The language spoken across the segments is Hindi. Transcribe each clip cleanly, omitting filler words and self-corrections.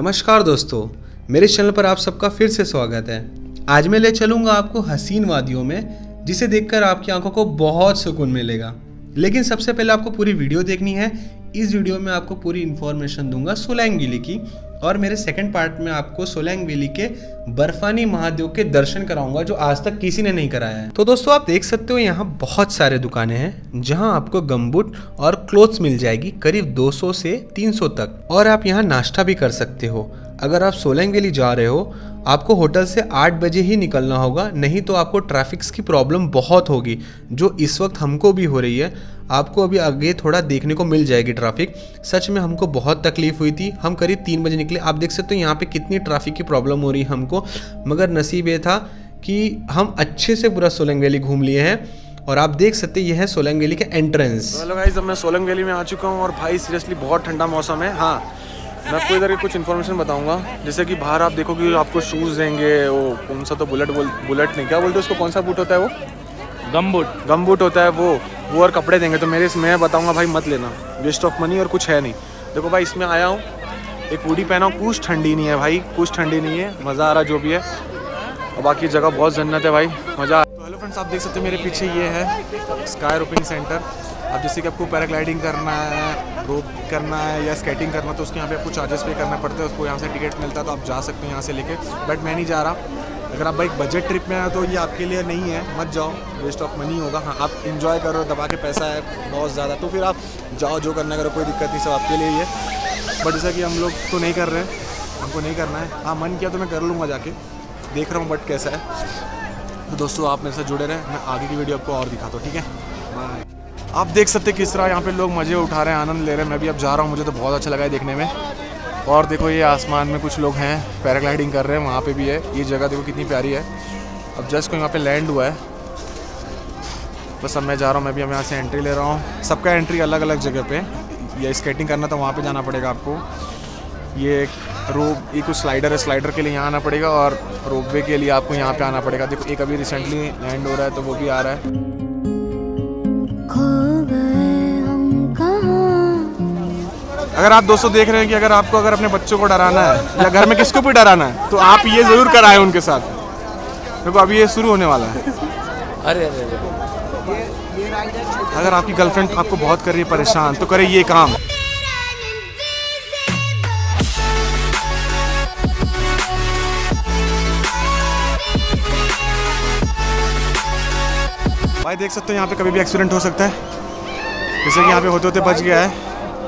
नमस्कार दोस्तों, मेरे चैनल पर आप सबका फिर से स्वागत है। आज मैं ले चलूँगा आपको हसीन वादियों में, जिसे देखकर आपकी आंखों को बहुत सुकून मिलेगा। लेकिन सबसे पहले आपको पूरी वीडियो देखनी है। इस वीडियो में आपको पूरी इन्फॉर्मेशन दूंगा सोलैंग वैली की, और मेरे सेकंड पार्ट में आपको सोलैंग वैली के बर्फानी महादेव के दर्शन कराऊंगा जो आज तक किसी ने नहीं कराया है। तो दोस्तों आप देख सकते हो यहाँ बहुत सारे दुकानें हैं जहाँ आपको गमबूट और क्लोथ्स मिल जाएगी करीब 200 से 300 तक, और आप यहाँ नाश्ता भी कर सकते हो। अगर आप सोलैंग वैली जा रहे हो आपको होटल से 8 बजे ही निकलना होगा, नहीं तो आपको ट्रैफिक्स की प्रॉब्लम बहुत होगी, जो इस वक्त हमको भी हो रही है। आपको अभी आगे थोड़ा देखने को मिल जाएगी ट्रैफिक। सच में हमको बहुत तकलीफ हुई थी। हम करीब 3 बजे निकले। आप देख सकते हो यहाँ पे कितनी ट्रैफिक की प्रॉब्लम हो रही है हमको, मगर नसीब ये था कि हम अच्छे से पूरा सोलैंग वैली घूम लिए हैं। और आप देख सकते हैं यह है सोलैंग वैली का एंट्रेंस। हेलो गाइस, अब मैं सोलैंग वैली में आ चुका हूँ और भाई सीरियसली बहुत ठंडा मौसम है। हाँ, मैं आपको इधर कुछ इन्फॉर्मेशन बताऊंगा। जैसे कि बाहर आप देखोगे आपको शूज़ देंगे, वो कौन सा तो बुलेट नहीं, क्या बोलते हैं उसको, कौन सा बूट होता है वो, गम बूट होता है वो और कपड़े देंगे। तो मैं बताऊंगा भाई मत लेना, वेस्ट ऑफ मनी और कुछ है नहीं। देखो भाई, इसमें आया हूँ, एक हुडी पहना हूँ, कुछ ठंडी नहीं है भाई, कुछ ठंडी नहीं है, मज़ा आ रहा जो भी है। और बाकी जगह बहुत जन्नत है भाई, मज़ा। तो हेलो फ्रेंड्स, आप देख सकते हो मेरे पीछे ये है स्काई रोपिंग सेंटर। अब जैसे कि आपको पैराग्लाइडिंग करना है, रोप करना है या स्केटिंग करना, तो उसके यहाँ पे आपको चार्जेस पे करना पड़ता है। उसको यहाँ से टिकट मिलता है तो आप जा सकते हो यहाँ से लेके, बट मैं नहीं जा रहा। अगर आप भाई बजट ट्रिप में आए तो ये आपके लिए नहीं है, मत जाओ, वेस्ट ऑफ मनी होगा। हाँ, आप इन्जॉय करो, दबा के पैसा है बहुत ज़्यादा, तो फिर आप जाओ, जो करना करो, कोई दिक्कत नहीं, सब आपके लिए ही है। बट जैसा कि हम लोग तो नहीं कर रहे हैं, हमको नहीं करना है। हाँ, मन किया तो मैं कर लूँगा जाके, देख रहा हूँ बट कैसा है। तो दोस्तों आप मेरे साथ जुड़े रहें, मैं आगे की वीडियो आपको और दिखाता हूँ, ठीक है। बाय। आप देख सकते हैं किस तरह यहाँ पे लोग मज़े उठा रहे हैं, आनंद ले रहे हैं। मैं भी अब जा रहा हूँ, मुझे तो बहुत अच्छा लगा है देखने में। और देखो ये आसमान में कुछ लोग हैं, पैराग्लाइडिंग कर रहे हैं, वहाँ पे भी है। ये जगह देखो कितनी प्यारी है। अब जस्ट कोई वहाँ पे लैंड हुआ है, बस अब मैं जा रहा हूँ। मैं भी अब यहाँ से एंट्री ले रहा हूँ। सबका एंट्री अलग अलग जगह पे। ये स्केटिंग करना तो वहाँ पे जाना पड़ेगा आपको। ये रोप, ये कुछ स्लाइडर है, स्लाइडर के लिए यहाँ आना पड़ेगा, और रोपवे के लिए आपको यहाँ पे आना पड़ेगा। देखो एक अभी रिसेंटली लैंड हो रहा है तो वो भी आ रहा है। अगर आप दोस्तों देख रहे हैं कि अगर अपने बच्चों को डराना है या घर में किसको भी डराना है तो आप ये ज़रूर कराएं उनके साथ। देखो अभी ये शुरू होने वाला है। अरे अगर आपकी गर्लफ्रेंड आपको बहुत कर रही है परेशान, तो करे ये काम। भाई देख सकते हो यहाँ पे कभी भी एक्सीडेंट हो सकता है, जैसे कि यहाँ पे होते होते बच गया है।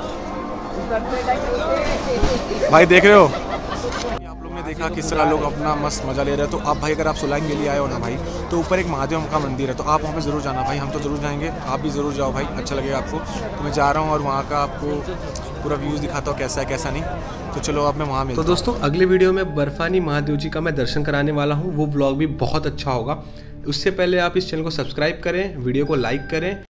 भाई देख रहे हो, आप लोग ने देखा किस तरह लोग अपना मस्त मजा ले रहे हैं। तो आप भाई अगर आप सोलैंग वैली आए हो ना भाई, तो ऊपर एक महादेव का मंदिर है, तो आप वहाँ पे ज़रूर जाना भाई। हम तो ज़रूर जाएंगे, आप भी ज़रूर जाओ भाई, अच्छा लगेगा आपको। तो मैं जा रहा हूँ और वहाँ का आपको पूरा व्यूज़ दिखाता हूँ कैसा है कैसा नहीं। तो चलो अब मैं वहाँ मिलता हूँ। तो दोस्तों अगले वीडियो में बर्फानी महादेव जी का मैं दर्शन कराने वाला हूँ, वो व्लॉग भी बहुत अच्छा होगा। उससे पहले आप इस चैनल को सब्सक्राइब करें, वीडियो को लाइक करें।